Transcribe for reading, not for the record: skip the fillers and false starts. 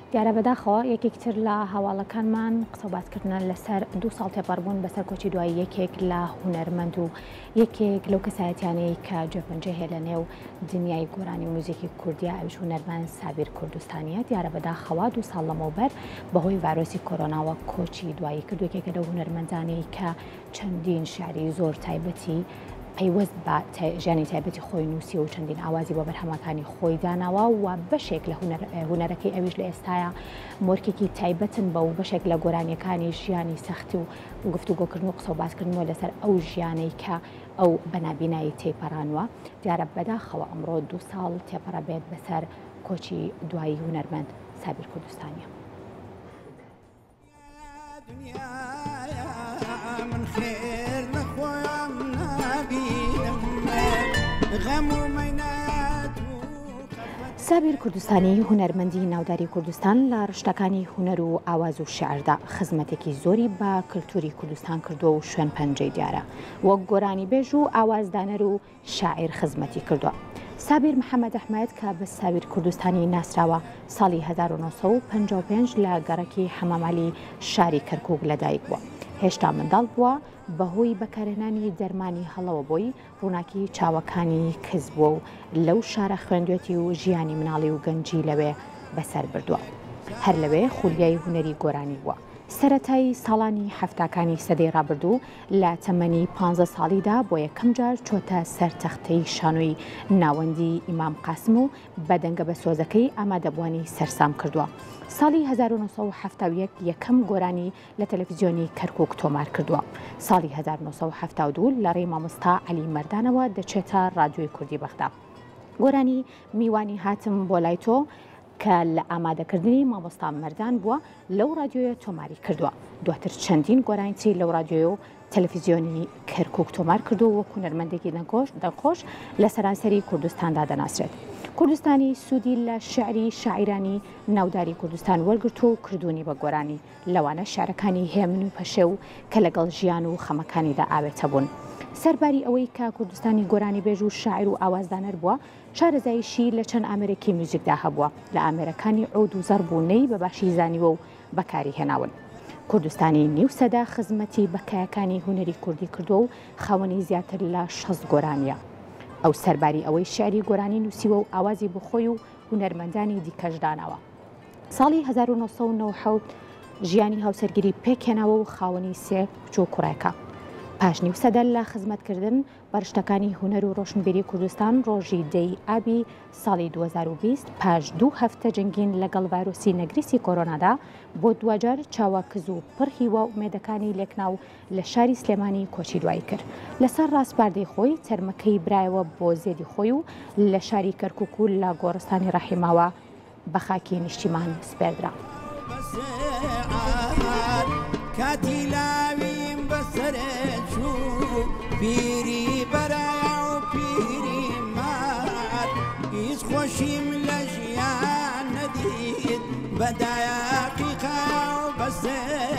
دیارە بەداخەوە یەکێکتر لە هەواڵەکانمان قسەباتکردن لەسەر 2 ساڵ تێپەڕبوون بەسەر کۆچی دوای یەکێک لە هونەرمەند و یەکێک لەو کەسایەتیانەی کە جێپەنجە هەیە لە نێو دنیای گۆرانی و موزیکی کوردیا ئەویش هونەرمەند سابیر کوردستانیە. دیارە بەداخەوە 2 ساڵ لەمەوبەر بەهۆی ڤایرۆسی کۆرۆناوە کۆچی دوایی کرد. یەکێکە لەو هونەرمەندانەی کە چەندین شعری زۆر تایبەتی پەیوەست بە ژیانی تایبەتی خۆی نووسی و چەندین ئاوازی بۆ بەرهەمەکانی خۆی داناوە و بەشێک لە هونەرەکەی ئەویش لە ئێستاە مۆرکێکی تایبەتن بە و بەشێک لە گۆرانیەکانی ژیانی سەختی و گفتوگۆکردن و قسە و باسکردنەوە لەسەر ئەو ژیانەی کە ئەو بەنابینایی تێپەڕانوە. دیارە بەداخەوە ئەمڕۆ 2 ساڵ تێپەڕە بێت بەسەر کۆچی دوایی هونەرمەند سابیر کوردستانیە. سابیر کوردستانی هونەرمەندی ناوداری کوردستان لە ڕشتەکانی هونەر و ئاواز و شێعردا خزمەتێکی زۆری بە کللتوری کوردستان کردووە و شوێن پەنجەی دیارە وەک گۆرانی بێژ و ئاوازدانەر و شاعیر خزمەتی کردووە. سابیر محەممەد ئەحمەد کە بە سابیر کوردستانی ناسراوە ساڵی 1955 لە گەڕەکی حەمامالی شاری کەرکووک لەدایک بووە. هێشتا منداڵ بووە بەهۆی بەکارهێنانی دەرمانی هەڵەوە بۆی ڕووناکی چاوەکانی کەس بووە و لەو شارە خوێندوێتی و ژیانی مناڵی و گەنجی لەوێ بەسەر بردووە. هەر لەوێ خولیای هونەری گۆرانی بووە. سەرەتای ساڵانی هەفتاکانی سەدەی ڕابردوو لە تەمەنی 15 ساڵیدا بۆ یەکەم جار چۆتە سەر تەختەی شانۆی ناوەندی ئیمام قاسم و بە دەنگە بە سۆزەکەی ئامادەبوانی سەرسام کردووە. ساڵی 1970 یەکەم گۆرانی لە تەلەڤیزیۆنی کەرکووک تۆمار کردووە. ساڵی 1972 لە ڕێی مامۆستا عەلی مەردانەوە دەچێتە ڕادیۆی کوردی بەغدا. گۆرانی میوانی هاتم بۆ لای تۆ کە لە ئامادەکردنی مامۆستا مەردان بووە لەو ڕادیۆیە تۆماری کردووە. دواتر چەندین گۆرانیی لەو ڕادیۆ و تەلەڤیزیۆنی کەرکووک تۆمار کردو وەکو هونەرمەندێکی دەنگخۆش لە سەرانسەری کوردستاندا دەناسرێت. کوردستانی سوودی لە شعری شاعیرانی ناوداری کوردستان وەرگرت و کردوونی بە گۆرانی لەوانە شارەکانی هێمن و پەشێ و کە لەگەڵ ژیان و خەمەکانیدا ئاوێتە بوون. سەرباری ئەوەی کە کوردستانی گۆرانی بێژ و شاعیر و ئاوازدانەر بووە شارەزایشی لە چەند ئامێرێکی موزیکدا هەبووە لە ئامێرەکانی عود و زەربوونەی بە باشی زانیوە و بەکاری هێناون. کوردستانی نیو سەدا خزمەتی بەکایەکانی هونەری کوردی کردو و خاوەنی زیاتر لە 60 گۆرانیە. ئەو سەرباری ئەوەی شعری گۆرانی نووسیوە و ئاوازی بخۆی و هونەرمەندانی دیکەشدانەوە. ساڵی 1990 ژیانی هاوسەرگیری پێکهێناوە و خاوەنی 3 کچ و کوڕێکە. پاش نیو سەدە لە خزمەتکردن بەرشتەکانی هونەر و ڕۆشنبیری کوردستان ڕۆژی 10 ئابی ساڵی 2020 پاش 2 هەفتە جنگین لەگەڵ ڤایرۆسی نەگریسی کۆرۆنادا بۆ دوجار چاوەکز و پڕهیوە ئومێدەکانی لێکناو لە شاری سلێمانی کۆچی دوایی کرد. لەسەر ڕاستپاردەی خۆی تەرمەکەی برایەوە بۆ زێدی خۆی و لە شاری کەرکووک و لە گۆڕستانی ڕەحیماوە بە خاکی نیشتیمان سپێردرا. پیری بەرایە و پیری مات هیچ خۆشیم لە ژیان نەدید بەدایەقیقا و بەسێ